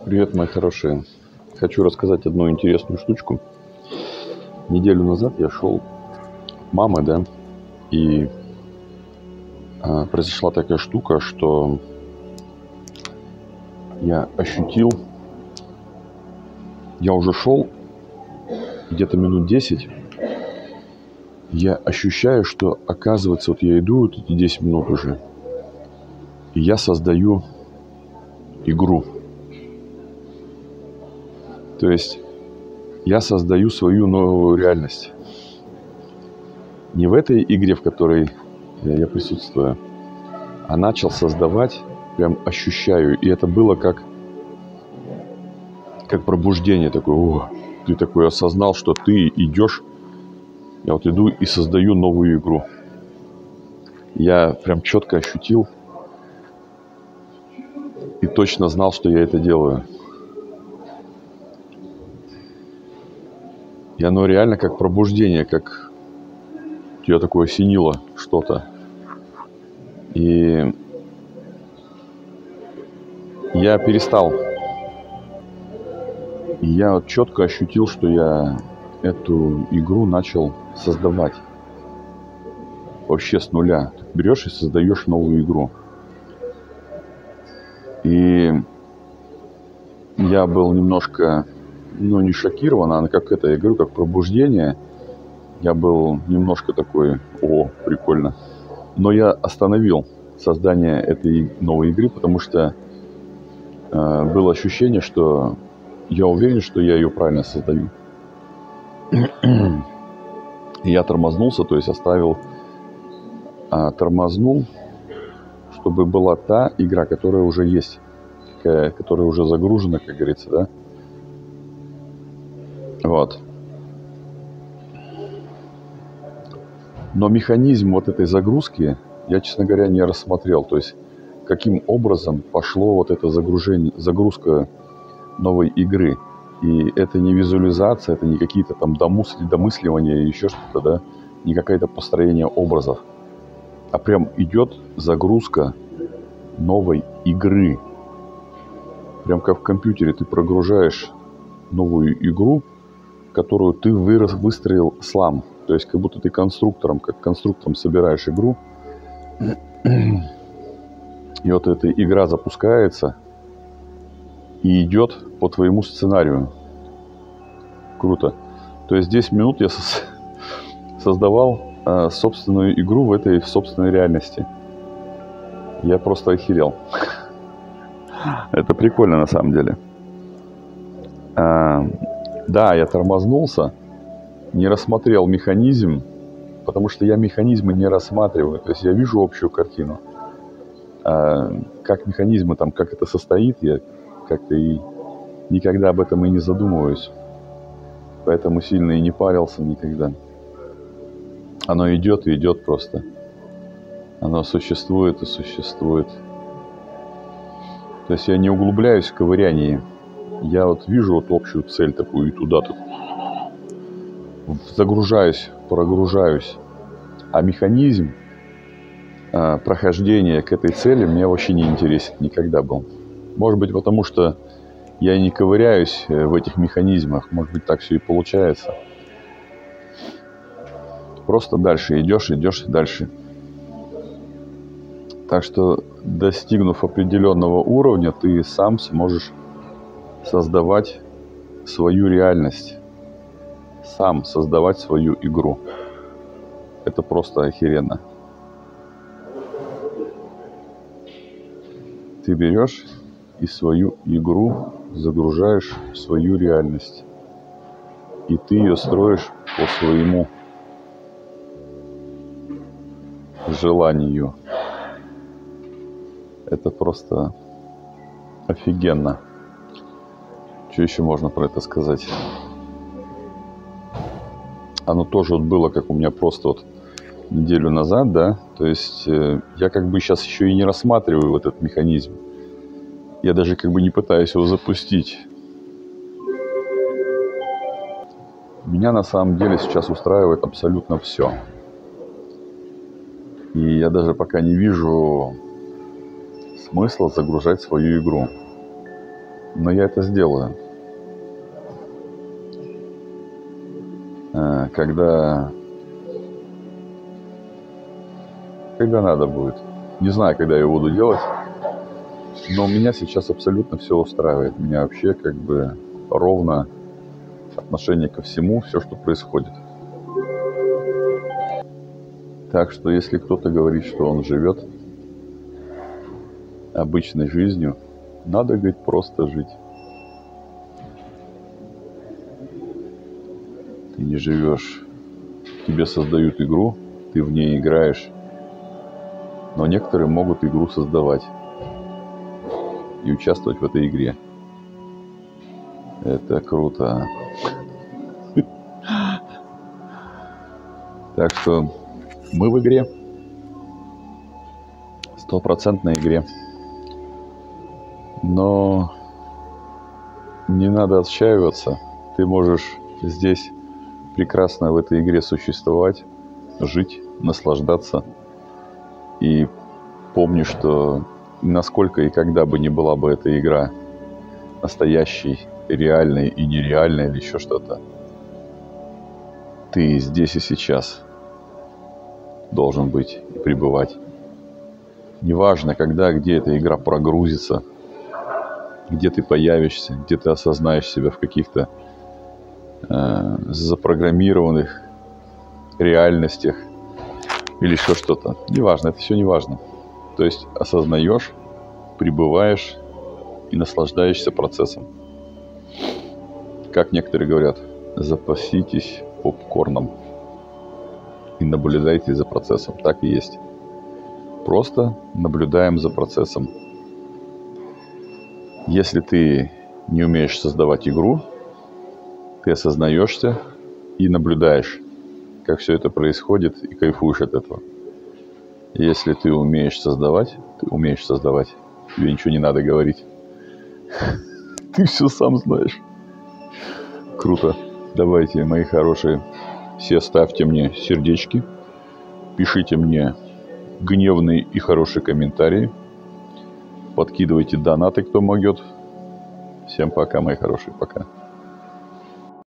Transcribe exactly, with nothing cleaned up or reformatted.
Привет, мои хорошие. Хочу рассказать одну интересную штучку. Неделю назад я шел к маме, да, и а, произошла такая штука, что я ощутил, я уже шел где-то минут десять, я ощущаю, что, оказывается, вот я иду вот эти десять минут уже, и я создаю игру. То есть я создаю свою новую реальность. Не в этой игре, в которой я присутствую, а начал создавать, прям ощущаю. И это было как, как пробуждение такое. О, ты такой осознал, что ты идешь. Я вот иду и создаю новую игру. Я прям четко ощутил и точно знал, что я это делаю. И оно реально как пробуждение, как тебя такое осенило что-то. И я перестал. И я вот четко ощутил, что я эту игру начал создавать. Вообще с нуля. Ты берешь и создаешь новую игру. И я был немножко, ну, не шокирован, а как это, я говорю, как пробуждение. Я был немножко такой: о, прикольно. Но я остановил создание этой новой игры, потому что э, было ощущение, что я уверен, что я ее правильно создаю. И я тормознулся, то есть оставил, а, тормознул, чтобы была та игра, которая уже есть, какая, которая уже загружена, как говорится, да. Вот. Но механизм вот этой загрузки я, честно говоря, не рассмотрел. То есть каким образом пошло вот это загружение, загрузка новой игры. И это не визуализация, это не какие-то там домысли, домысливания или еще что-то, да, не какое-то построение образов, а прям идет загрузка новой игры. Прям как в компьютере ты прогружаешь новую игру, которую ты вырос, выстроил сам. То есть как будто ты конструктором, как конструктором собираешь игру. И вот эта игра запускается и идет по твоему сценарию. Круто. То есть десять минут я создавал э, собственную игру в этой в собственной реальности. Я просто охерел. Это прикольно на самом деле. А, да, я тормознулся, не рассмотрел механизм, потому что я механизмы не рассматриваю. То есть я вижу общую картину. А как механизмы, там, как это состоит, я как-то и никогда об этом и не задумываюсь. Поэтому сильно и не парился никогда. Оно идет и идет просто. Оно существует и существует. То есть я не углубляюсь в ковырянии. Я вот вижу вот общую цель такую и туда-то загружаюсь, прогружаюсь. А механизм а, прохождения к этой цели мне вообще не интересен никогда был. Может быть, потому что я не ковыряюсь в этих механизмах. Может быть, так все и получается. Просто дальше идешь, идешь дальше. Так что, достигнув определенного уровня, ты сам сможешь создавать свою реальность. Сам создавать свою игру. Это просто охеренно. Ты берешь и свою игру загружаешь в свою реальность. И ты ее строишь по своему желанию. Это просто офигенно. Что еще можно про это сказать? Оно тоже вот было, как у меня просто вот неделю назад, да. То есть э, я как бы сейчас еще и не рассматриваю вот этот механизм. Я даже как бы не пытаюсь его запустить. Меня на самом деле сейчас устраивает абсолютно все. И я даже пока не вижу смысла загружать свою игру. Но я это сделаю. Когда... Когда надо будет. Не знаю, когда я буду делать. Но меня сейчас абсолютно все устраивает. Меня вообще как бы ровно отношение ко всему, все, что происходит. Так что если кто-то говорит, что он живет обычной жизнью, надо, говорит, просто жить. Ты не живешь. Тебе создают игру, ты в ней играешь. Но некоторые могут игру создавать и участвовать в этой игре. Это круто. Так что мы в игре. Стопроцентной игре. Но не надо отчаиваться. Ты можешь здесь прекрасно в этой игре существовать, жить, наслаждаться. И помни, что насколько и когда бы ни была бы эта игра настоящей, реальной и нереальной или еще что-то, ты здесь и сейчас должен быть и пребывать. Неважно, когда, где эта игра прогрузится, где ты появишься, где ты осознаешь себя в каких-то э, запрограммированных реальностях или еще что-то. Неважно, это все неважно. То есть осознаешь, пребываешь и наслаждаешься процессом. Как некоторые говорят, запаситесь попкорном и наблюдайте за процессом. Так и есть. Просто наблюдаем за процессом. Если ты не умеешь создавать игру, ты осознаешься и наблюдаешь, как все это происходит, и кайфуешь от этого. Если ты умеешь создавать, ты умеешь создавать. Тебе ничего не надо говорить. Ты все сам знаешь. Круто. Давайте, мои хорошие, все ставьте мне сердечки, пишите мне гневные и хорошие комментарии, подкидывайте донаты, кто могет. Всем пока, мои хорошие, пока.